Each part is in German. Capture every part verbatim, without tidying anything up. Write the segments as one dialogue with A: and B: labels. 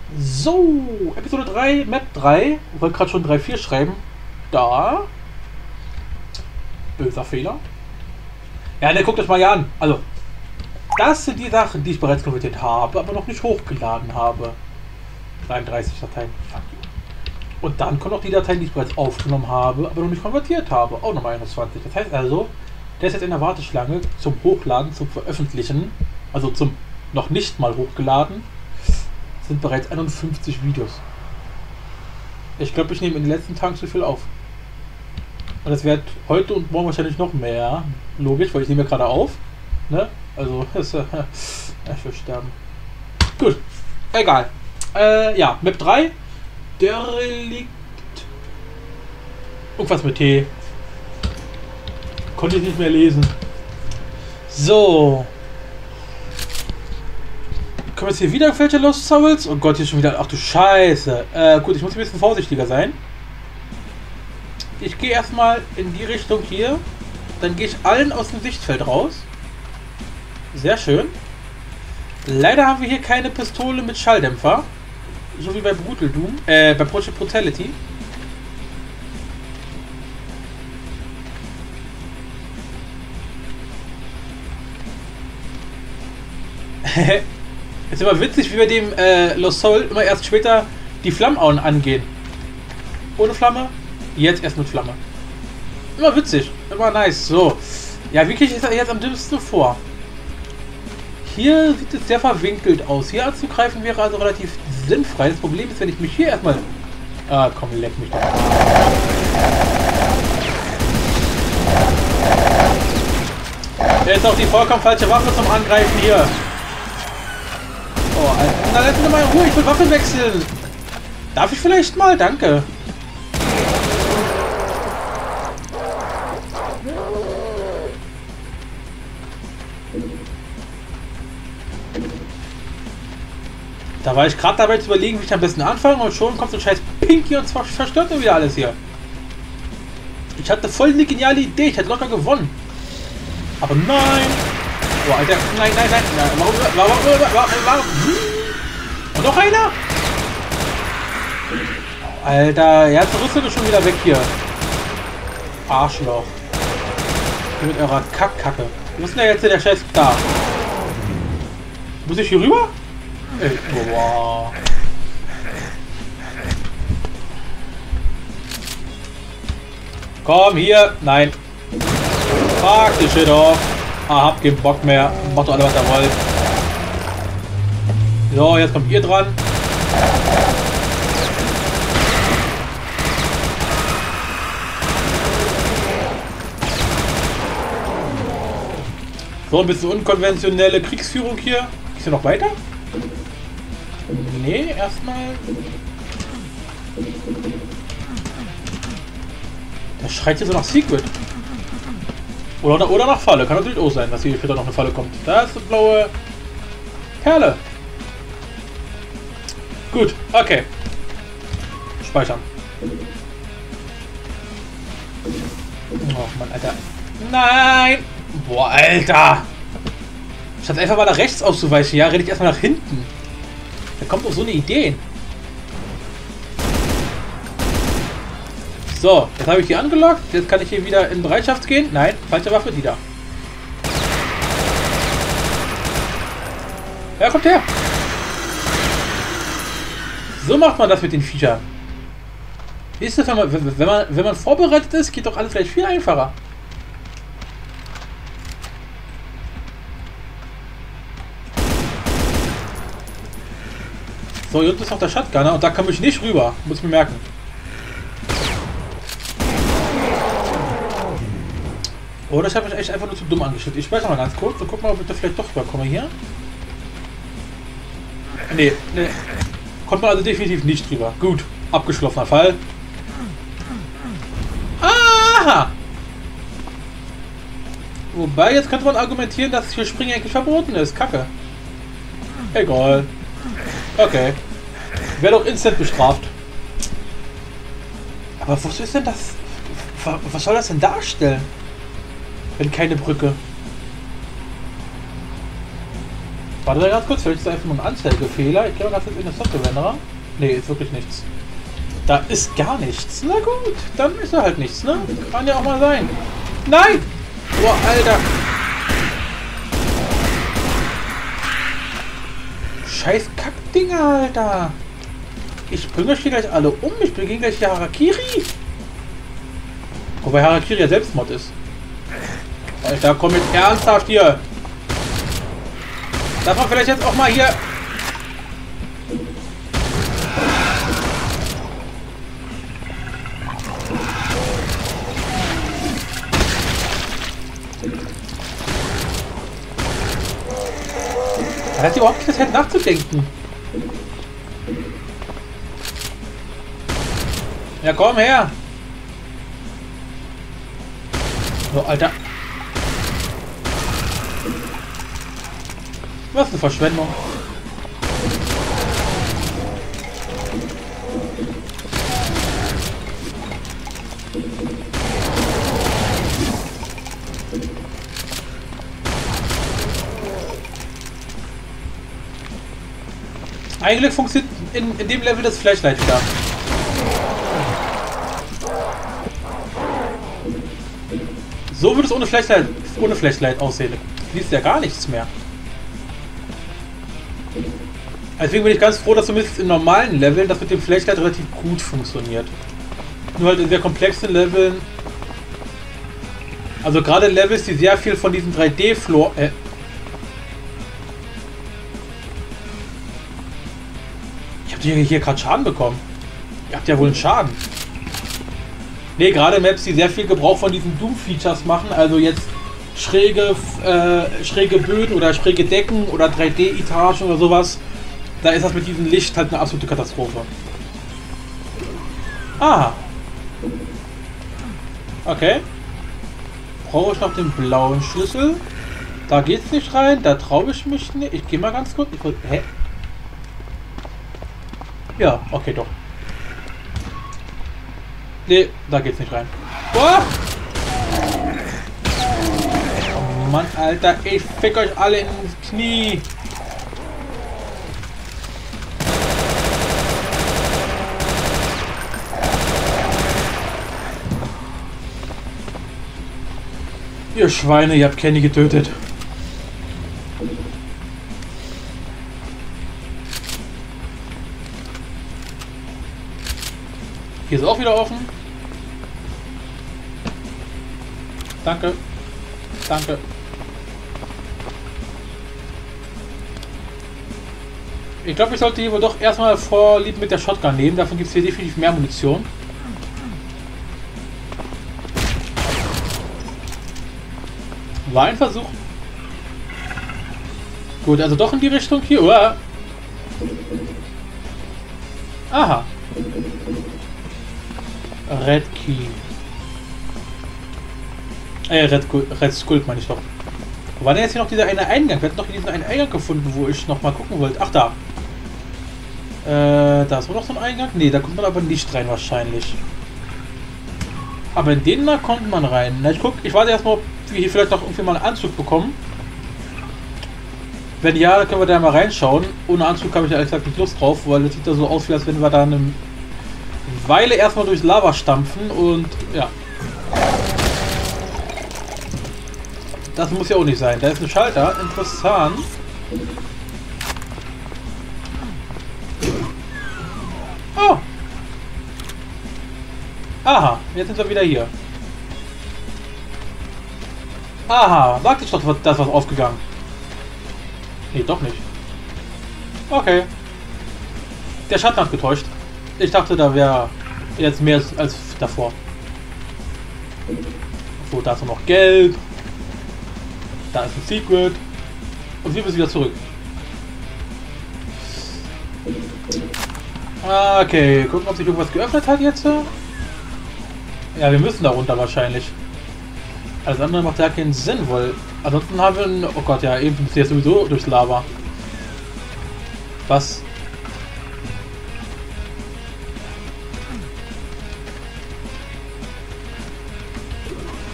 A: So, Episode drei, Map drei. Ich wollte gerade schon drei vier schreiben. Da. Böser Fehler. Ja, ne, guckt euch mal hier an. Also, das sind die Sachen, die ich bereits konvertiert habe, aber noch nicht hochgeladen habe. dreiunddreißig Dateien. Fuck you. Und dann kommen noch die Dateien, die ich bereits aufgenommen habe, aber noch nicht konvertiert habe. Auch nochmal einundzwanzig. Das heißt also, der ist jetzt in der Warteschlange zum Hochladen, zum Veröffentlichen. Also zum noch nicht mal hochgeladen. Sind bereits einundfünfzig Videos. Ich glaube, ich nehme in den letzten Tagen zu viel auf. Und es wird heute und morgen wahrscheinlich noch mehr. Logisch, weil ich nehme ja gerade auf. Ne? Also, es, äh, ich will sterben. Gut, egal. Äh, ja, Map drei. Derelikt. Irgendwas mit T. Konnte ich nicht mehr lesen. So. Kommen jetzt hier wieder welche Lost Souls? Oh Gott, hier ist schon wieder. Ach du Scheiße. Äh, gut, ich muss ein bisschen vorsichtiger sein. Ich gehe erstmal in die Richtung hier. Dann gehe ich allen aus dem Sichtfeld raus. Sehr schön. Leider haben wir hier keine Pistole mit Schalldämpfer. So wie bei Brutal Doom. Äh, bei Project Brutality. Ist immer witzig, wie bei dem äh, Lost Soul immer erst später die Flammen angehen. Ohne Flamme, jetzt erst mit Flamme. Immer witzig, immer nice. So, ja, wie kriege ich das jetzt am dümmsten vor? Hier sieht es sehr verwinkelt aus. Hier anzugreifen wäre also relativ sinnfrei. Das Problem ist, wenn ich mich hier erstmal... Ah, komm, leck mich doch. Jetzt auch die vollkommen falsche Waffe zum Angreifen hier. Oh, Alter. Na, lass mich mal in Ruhe, ich will Waffe wechseln. Darf ich vielleicht mal? Danke. Da war ich gerade dabei zu überlegen, wie ich am besten anfange und schon kommt so ein scheiß Pinky und zwar zerstört mir wieder alles hier. Ich hatte voll eine geniale Idee, ich hätte locker gewonnen. Aber nein. Oh, Alter. Nein, nein, nein. nein. Warum, warum, warum, warum? Und noch einer? Oh, Alter, ja, jetzt rüstet ihr schon wieder weg hier. Arschloch. Hier mit eurer Kackkacke. Wo ist denn der jetzt der Scheiß da? Muss ich hier rüber? Ey, boah. Komm, hier. Nein. Fuck die Shit off. Ah, habt keinen Bock mehr. Macht doch alle, was ihr wollt. So, jetzt kommt ihr dran. So, ein bisschen unkonventionelle Kriegsführung hier. Ist hier noch weiter? Nee, erstmal. Der schreit hier so nach Secret. Oder, oder nach Falle. Kann natürlich auch sein, dass hier später noch eine Falle kommt. Da ist eine blaue Perle. Gut, okay. Speichern. Oh Mann, Alter. Nein! Boah, Alter! Statt einfach mal nach rechts auszuweichen, ja, rede ich erstmal nach hinten. Da kommt doch so eine Idee. So, jetzt habe ich die angelockt. Jetzt kann ich hier wieder in Bereitschaft gehen. Nein, falsche Waffe, die da. Ja, kommt her. So macht man das mit den Viechern. Wie ist das, wenn man, wenn man, wenn man vorbereitet ist, geht doch alles gleich viel einfacher. So, hier unten ist noch der Shotgunner und da komme ich nicht rüber. Muss ich mir merken. Oder ich habe mich echt einfach nur zu dumm angestellt. Ich speichere mal ganz kurz und guck mal, ob ich da vielleicht doch rüberkomme hier. Nee, nee. Kommt man also definitiv nicht drüber. Gut, abgeschlossener Fall. Aha! Wobei, jetzt könnte man argumentieren, dass hier Springen eigentlich verboten ist. Kacke. Egal. Okay. Wäre doch instant bestraft. Aber was ist denn das? Was soll das denn darstellen? Wenn keine Brücke. Warte mal ganz kurz, vielleicht ist das einfach nur ein Anzeigefehler. Ich glaube, das ist in der Software-Renderer. Ne, ist wirklich nichts. Da ist gar nichts. Na gut, dann ist da halt nichts, ne? Kann ja auch mal sein. Nein! Boah, Alter! Scheiß Kackdinger, Alter! Ich bringe euch hier gleich alle um. Ich beginne gleich hier Harakiri. Wobei Harakiri ja Selbstmord ist. Alter, komm jetzt ernsthaft hier. Darf man vielleicht jetzt auch mal hier... Da hat sie überhaupt nicht das Zeit nachzudenken. Ja, komm her. So, Alter. Was eine Verschwendung. Eigentlich funktioniert in, in dem Level das Flashlight wieder. So würde es ohne Flashlight, ohne Flashlight aussehen. Du siehst ja gar nichts mehr. Deswegen bin ich ganz froh, dass zumindest in normalen Leveln das mit dem Flashlight relativ gut funktioniert. Nur halt in sehr komplexen Leveln. Also gerade in Levels, die sehr viel von diesen drei D-Floor... Äh, ich hab hier, hier gerade Schaden bekommen. Ihr habt ja wohl einen Schaden. Ne, gerade Maps, die sehr viel Gebrauch von diesen Doom-Features machen, also jetzt schräge, äh, schräge Böden oder schräge Decken oder drei D-Etagen oder sowas, da ist das mit diesem Licht halt eine absolute Katastrophe. Ah. Okay. Brauche ich noch den blauen Schlüssel? Da geht's nicht rein, da traue ich mich nicht. Ich gehe mal ganz kurz. Ich, hä? Ja, okay, doch. Nee, da geht's nicht rein. Boah! Oh Mann, Alter, ich fick euch alle ins Knie. Ihr Schweine, ihr habt Kenny getötet. Hier ist auch wieder offen. Danke. Danke. Ich glaube, ich sollte hier wohl doch erstmal Vorlieb mit der Shotgun nehmen. Davon gibt es hier definitiv mehr Munition. War ein Versuch. Gut, also doch in die Richtung hier. Uah. Aha. Red Key. Äh, Red, Red Skull meine ich doch. Wo war denn jetzt hier noch dieser eine Eingang? Wir hatten noch diesen einen Eingang gefunden, wo ich noch mal gucken wollte. Ach, da. Äh, da ist wohl noch so ein Eingang? Ne, da kommt man aber nicht rein wahrscheinlich. Aber in den da kommt man rein. Na, ich guck, ich warte erstmal, ob wir hier vielleicht noch irgendwie mal einen Anzug bekommen. Wenn ja, dann können wir da mal reinschauen. Ohne Anzug habe ich ja ehrlich gesagt nicht Lust drauf, weil das sieht da so aus, wie als wenn wir da eine Weile erstmal durchs Lava stampfen und ja. Das muss ja auch nicht sein. Da ist ein Schalter. Interessant. Oh. Aha. Jetzt sind wir wieder hier. Aha. Sagte ich doch, da ist was aufgegangen. Nee, doch nicht. Okay. Der Schatten hat getäuscht. Ich dachte, da wäre jetzt mehr als davor. So, da ist noch Geld. Da ist ein Secret. Und wir müssen wieder zurück. Okay, gucken, ob sich irgendwas geöffnet hat jetzt. Ja, wir müssen da runter wahrscheinlich. Alles andere macht ja keinen Sinn, weil ansonsten haben wir einen... Oh Gott, ja, eben ist jetzt sowieso durchs Lava. Was?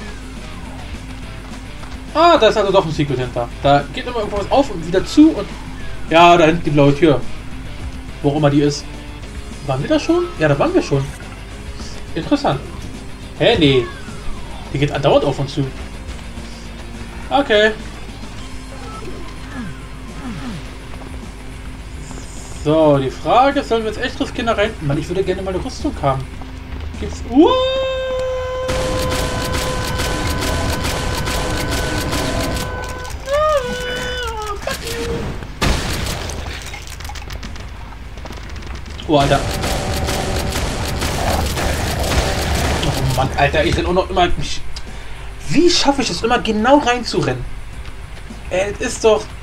A: Ah, da ist also doch ein Secret hinter. Da geht immer irgendwas auf und wieder zu und Ja, da hinten die blaue Tür. Wo auch immer die ist. Waren wir da schon? Ja, da waren wir schon. Interessant. Hä, nee. Die geht andauernd auf und zu. Okay. So, die Frage ist, sollen wir jetzt echt riskieren da rein? Mann, ich würde gerne mal eine Rüstung haben. Gibt's... Uh! Oh, Alter. Oh Mann, Alter, ich renn auch noch immer... Wie schaffe ich es immer genau reinzurennen? Ey, das ist doch...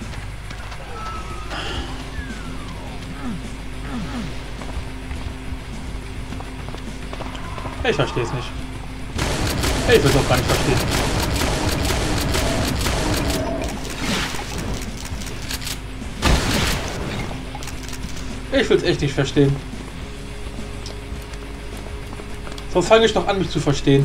A: Ich verstehe es nicht. Ich will es auch gar nicht verstehen. Ich will es echt nicht verstehen. Sonst fange ich doch an, mich zu verstehen.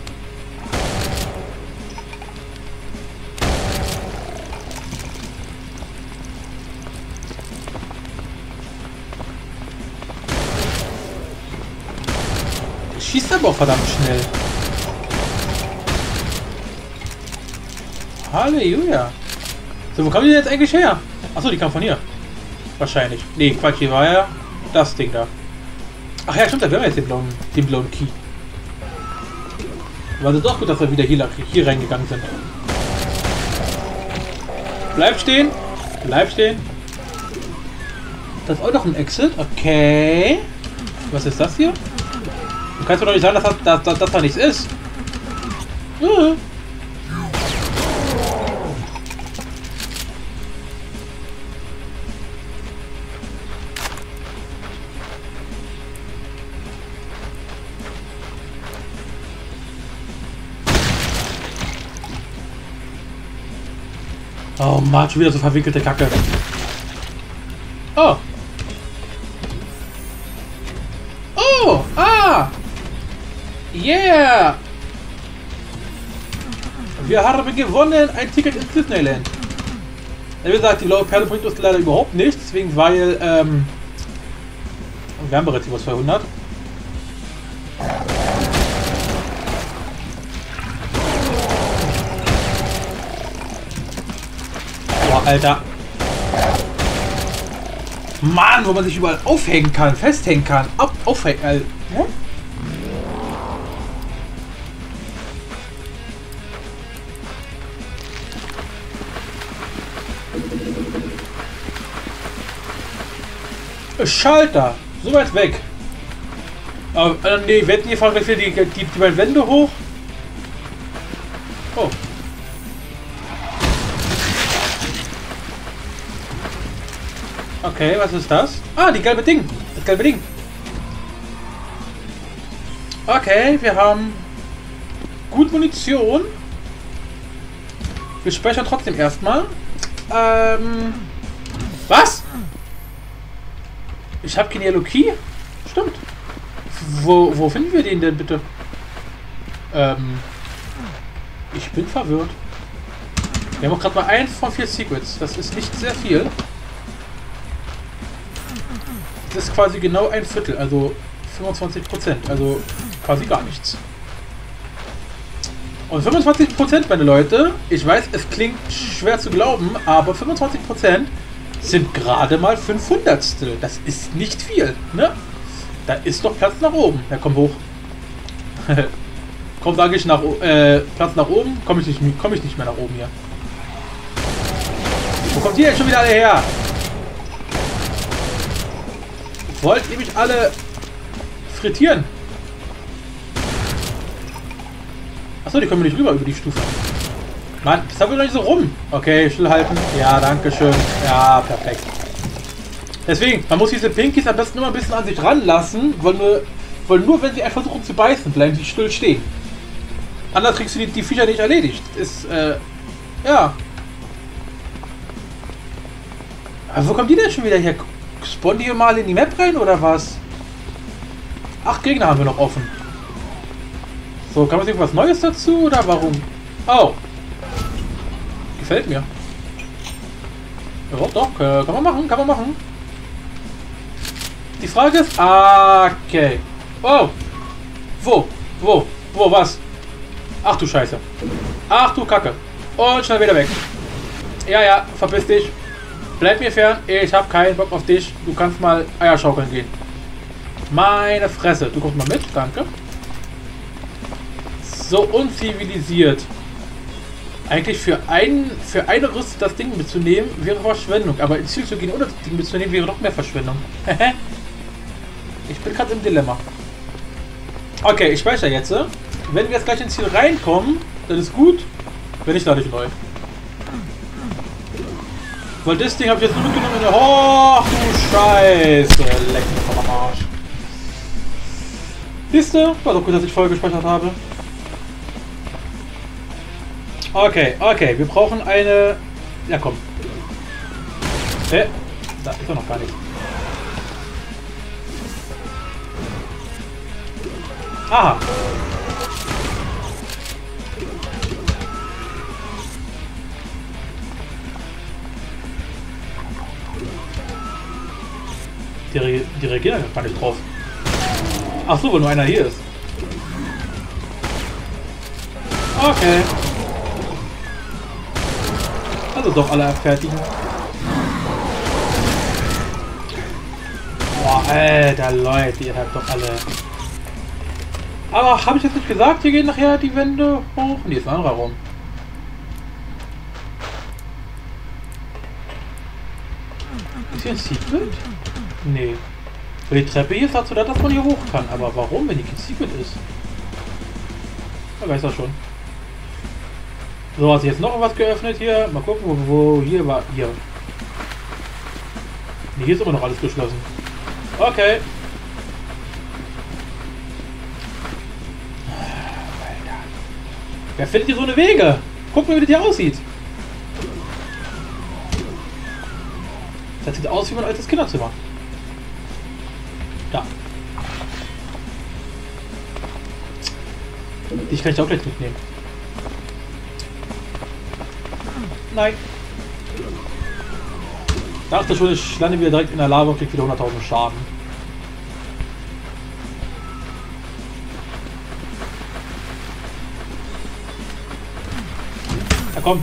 A: Schießt aber auch verdammt schnell. Halleluja. So, wo kommen die jetzt eigentlich her? Achso, die kam von hier. Wahrscheinlich. Nee, Quatsch, hier war ja das Ding da. Ach ja, stimmt, da wäre jetzt den blauen, den blauen Key. War also doch gut, dass wir wieder hier, hier reingegangen sind. Bleib stehen. Bleib stehen. Das ist auch noch ein Exit. Okay. Was ist das hier? Du kannst mir doch nicht sagen, dass das, dass, dass da nichts ist. Ja. Oh Mann, schon wieder so verwickelte Kacke. Oh. Oh, ah. Yeah! Wir haben gewonnen! Ein Ticket ins Disneyland! Wie gesagt, die blaue Perle bringt uns leider überhaupt nichts, deswegen, weil, ähm... wir haben bereits über zweihundert. Boah, Alter! Mann, wo man sich überall aufhängen kann, festhängen kann, ab, aufhängen, Alter. Ja? Schalter! So weit weg! Aber, äh, nee, wetten, hier fahren wir die, die, die beiden Wände hoch. Oh. Okay, was ist das? Ah, die gelbe Ding! Das gelbe Ding! Okay, wir haben gut Munition. Wir speichern trotzdem erstmal. Ähm. Was? Ich habe keinen Yellow Key? Stimmt. Wo, wo finden wir den denn bitte? Ähm. Ich bin verwirrt. Wir haben auch gerade mal eins von vier Secrets. Das ist nicht sehr viel. Das ist quasi genau ein Viertel, also fünfundzwanzig Prozent. Also quasi gar nichts. Und fünfundzwanzig Prozent, meine Leute, ich weiß, es klingt schwer zu glauben, aber fünfundzwanzig Prozent sind gerade mal fünfhundertstel. Das ist nicht viel, ne? Da ist doch Platz nach oben. Ja, komm hoch. Komm, sage ich nach äh, Platz nach oben, komme ich nicht, komme ich nicht mehr nach oben hier. Wo kommt ihr jetzt schon wieder alle her? Wollt ihr mich alle frittieren? Achso, die kommen nicht rüber über die Stufe. Mann, das haben wir doch nicht so rum. Okay, stillhalten. Ja, danke schön. Ja, perfekt. Deswegen, man muss diese Pinkies am besten immer ein bisschen an sich ranlassen, weil nur, weil nur wenn sie einfach versuchen zu beißen, bleiben sie still stehen. Anders kriegst du die, die Viecher nicht erledigt. Ist, äh, ja. Aber wo kommen die denn schon wieder her? Spawnen die mal in die Map rein oder was? Acht Gegner haben wir noch offen. So, kann man irgendwas Neues dazu oder warum? Oh. Gefällt mir. Ja, doch, äh, kann man machen, kann man machen. Die Frage ist, ah, okay. Oh, wo, wo, wo, was? Ach du Scheiße. Ach du Kacke. Und schnell wieder weg. Ja, ja, verpiss dich. Bleib mir fern, ich habe keinen Bock auf dich. Du kannst mal Eier schaukeln gehen. Meine Fresse. Du kommst mal mit, danke. So unzivilisiert. Eigentlich für, ein, für eine Rüste das Ding mitzunehmen, wäre Verschwendung. Aber ins Ziel zu gehen, ohne das Ding mitzunehmen, wäre noch mehr Verschwendung. Ich bin gerade im Dilemma. Okay, ich speichere jetzt. Wenn wir jetzt gleich ins Ziel reinkommen, dann ist gut. Wenn nicht, lade ich neu. Weil das Ding habe ich jetzt nur mitgenommen. Oh, du Scheiße. Leck mich vom Arsch. Siehst du? War doch gut, dass ich vorher gespeichert habe. Okay, okay. Wir brauchen eine... Ja, komm. Hä? Da ist er noch gar nicht. Aha. Die, Re die reagieren gar nicht drauf. Ach so, weil nur einer hier ist. Okay. Also doch alle abfertigen. Boah, Alter, Leute, ihr habt doch alle... Aber habe ich jetzt nicht gesagt, hier gehen nachher die Wände hoch? Nee, ist ein anderer Raum. Ist hier ein Secret? Nee. Weil die Treppe hier ist dazu da, dass man hier hoch kann. Aber warum, wenn hier kein Secret ist? Da weiß er schon. So, hat sich jetzt noch was geöffnet hier. Mal gucken, wo, wo hier war. Hier. Nee, hier ist immer noch alles geschlossen. Okay. Alter. Wer findet hier so eine Wege? Guck mal, wie das hier aussieht. Das sieht aus wie mein altes Kinderzimmer. Da. Die kann ich auch gleich mitnehmen. Nein. Dachte schon, ich lande wieder direkt in der Lava und krieg wieder hunderttausend Schaden. Na komm.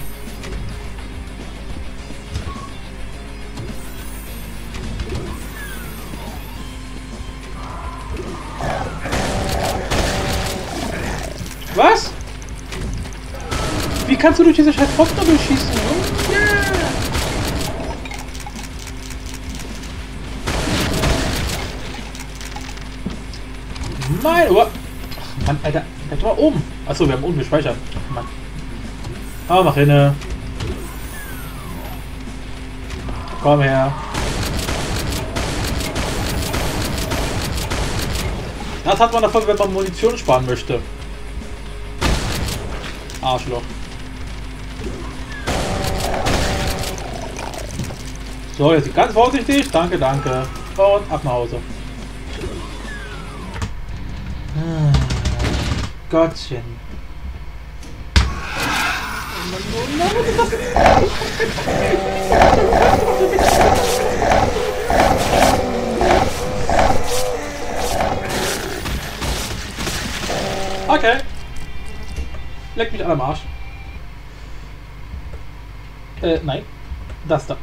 A: Was? Wie kannst du durch diese scheiß Pfosten durchschießen? Yeah. Mein... Oh. Ach, Mann, Alter. Das war oben. Achso, wir haben oben gespeichert. Ach, Mann. Aber mach hin. Komm her. Das hat man davon, wenn man Munition sparen möchte. Arschloch. So, jetzt ganz vorsichtig. Danke, danke. Und ab nach Hause. Ah, Gottchen. Okay. Leck mich alle am Arsch. Äh, nein. Das da.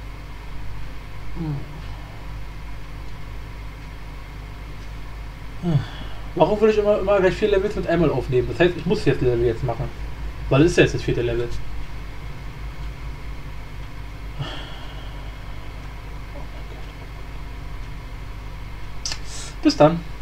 A: Hm. Warum würde ich immer, immer gleich vier Levels mit einmal aufnehmen? Das heißt, ich muss jetzt Level jetzt machen. Weil es ist ja jetzt das vierte Level. Bis dann.